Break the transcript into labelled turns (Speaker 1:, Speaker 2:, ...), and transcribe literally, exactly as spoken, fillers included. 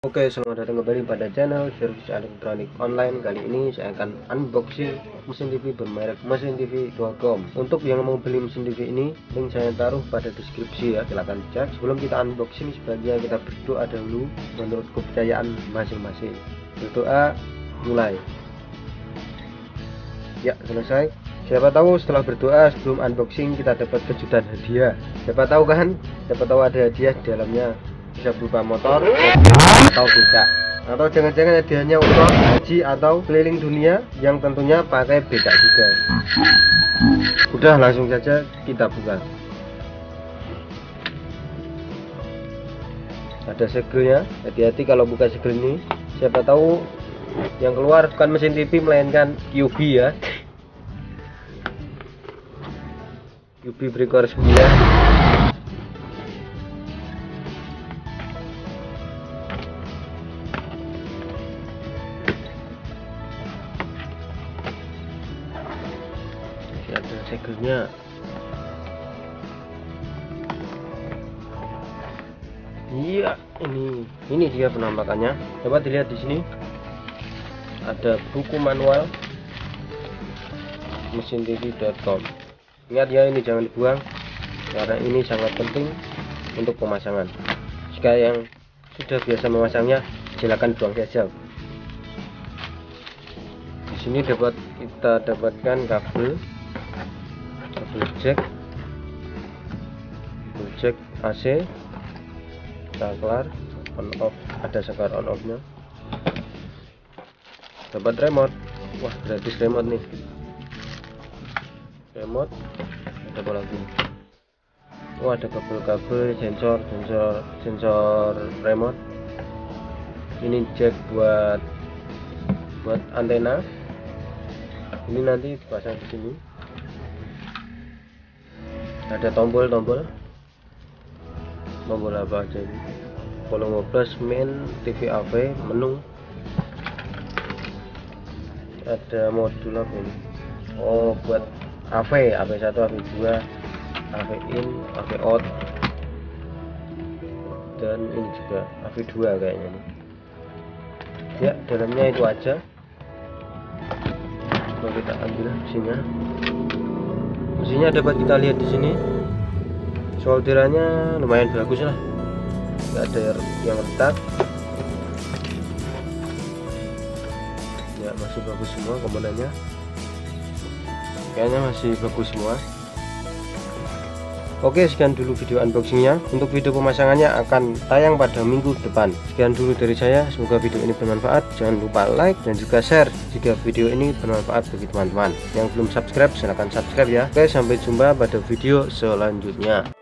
Speaker 1: Oke, selamat datang kembali pada channel servis elektronik online. Kali ini saya akan unboxing mesin T V bermerek mesin T V dot com. Untuk yang mau beli mesin T V ini, link saya taruh pada deskripsi ya, silahkan cek. Sebelum kita unboxing, sebaiknya kita berdoa dahulu menurut kepercayaan masing-masing. Berdoa, mulai. Ya, selesai. Siapa tahu setelah berdoa sebelum unboxing kita dapat kejutan hadiah. Siapa tahu kan? Siapa tahu ada hadiah di dalamnya. Bisa berupa motor atau becak, atau jangan-jangan hadiahnya umroh, haji atau keliling dunia yang tentunya pakai becak juga. Udah, langsung saja kita buka. Ada segelnya, hati-hati kalau buka segel ini, siapa tahu yang keluar bukan mesin T V melainkan Q B ya. Q B breaker sembilan. Ada segelnya. Iya, ini ini dia penampakannya. Dapat dilihat di sini. Ada buku manual mesin T V dot com. Ingat ya, ini jangan dibuang karena ini sangat penting untuk pemasangan. Jika yang sudah biasa memasangnya, silakan buang saja. Di sini dapat kita dapatkan kabel kabel jack, kabel jack A C, saklar on off, ada saklar on off nya. Dapat remote, wah gratis remote nih. Remote, ada apa lagi? Oh, ada kabel-kabel sensor, sensor, sensor remote. Ini jack buat buat antena. Ini nanti dipasang di sini. Ada tombol-tombol, tombol apa aja ini? Volume plus, main, T V A V, menu. Ada modul apa ini? Oh, buat A V, A V satu, A V dua, A V in, A V out, dan ini juga A V dua kayaknya nih. Ya, dalamnya itu aja. Coba kita ambil mesinnya. Mesinnya dapat kita lihat di sini. Solderannya lumayan bagus lah, nggak ada yang retak. Ya, masih bagus semua komponennya. Kayaknya masih bagus semua. Oke, sekian dulu video unboxingnya. Untuk video pemasangannya akan tayang pada minggu depan. Sekian dulu dari saya, semoga video ini bermanfaat. Jangan lupa like dan juga share jika video ini bermanfaat bagi teman-teman. Yang belum subscribe silahkan subscribe ya. Oke, sampai jumpa pada video selanjutnya.